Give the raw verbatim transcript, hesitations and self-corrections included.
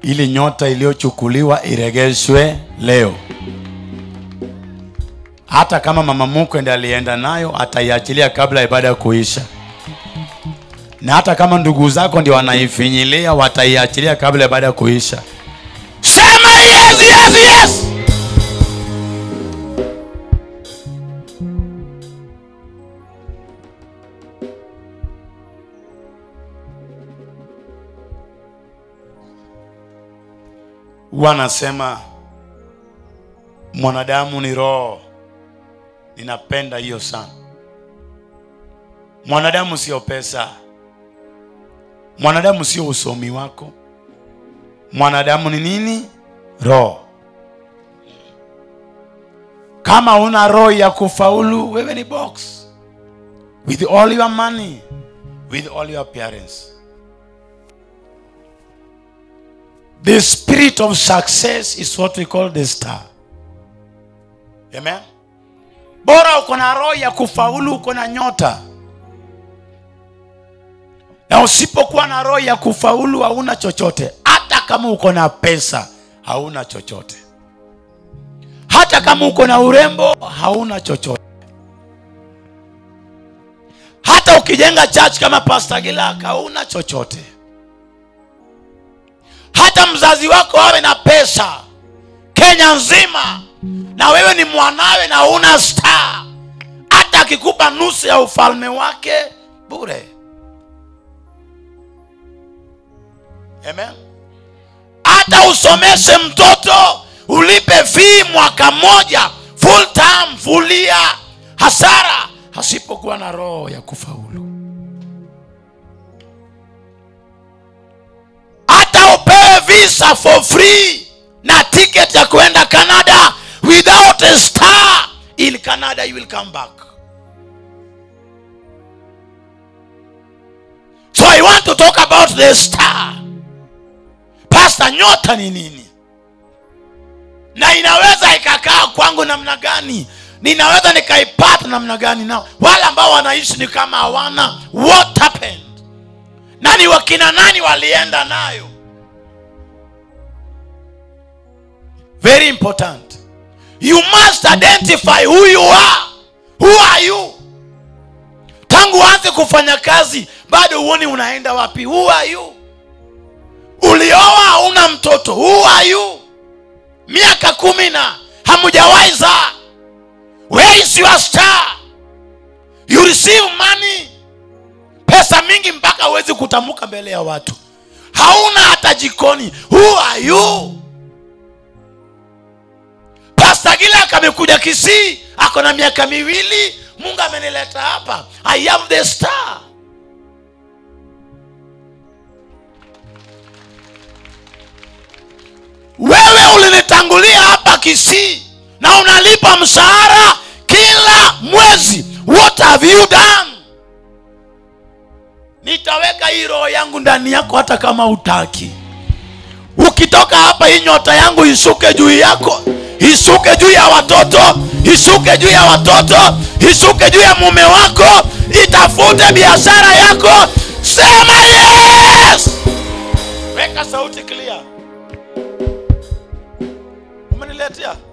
ili nyota iliyochukuliwa iregeshwe leo. Hata kama mama mkwe ndiye alienda nayo, ataiachilia kabla ibada kuisha. Na hata kama ndugu zako ndio wanaifinyilia, wataiachilia kabla ibada kuisha. Sema yes, yes, yes. Wanasema mwanadamu ni roho. Ninapenda hiyo sana. Mwanadamu sio pesa. Mwanadamu sio usomi wako. Mwanadamu ni nini? Roho. Kama una roho ya kufaulu, wewe ni box. With all your money, with all your parents. The spirit of success is what we call the star. Amen. Bora uko na roho ya kufaulu, uko na nyota. Na usipokuwa na roho ya kufaulu, hauna chochote. Hata kama uko na pesa, hauna chochote. Hata kama uko na urembo, hauna chochote. Hata ukijenga church kama Pastor Gilaka, hauna chochote. Hata mzazi wako awe na pesa Kenya nzima, na wewe ni mwanawe na una star, hata akikupa nusu ya ufalme wake, bure. Amen. Hata usomeshe mtoto, ulipe fee mwaka moja, full time, full year, hasara, hasipokuwa na roho ya kufaulu. Hata upewe visa for free na ticket ya kuenda Canada, without a star in Canada you will come back. So I want to talk about the star. Pastor, nyota ni nini? Na inaweza ikakaa kwangu namna gani? Ninaweza nikaipata namna gani? Na wale ambao wanaishi ni kama hawana, what happened? Nani wakina nani walienda nayo? Very important. You must identify who you are. Who are you? Tangu anze kufanya kazi, bado uone unaenda wapi. Who are you? Ulioa una mtoto. Who are you? Miaka kumi na hamujawahi zaa. Where is your star? You receive money, pesa mingi mpaka uwezi kutamuka mbele ya watu. Hauna hata jikoni. Who are you? Pastor Gilaka amekuja Kisii, ako na miaka miwili, Mungu amenileta hapa. I am the star. Wewe ulinitangulia hapa Kisii na unalipa mshahara kila mwezi. What have you done? Nitaweka hii roho yangu ndani yako hata kama utaki. Ukitoka hapa, hii nyota yangu isuke juu yako, isuke juu ya watoto, isuke juu ya watoto, isuke juu ya mume wako, itafute biashara yako. Sema yes! Weka sauti clear. Umeniletea?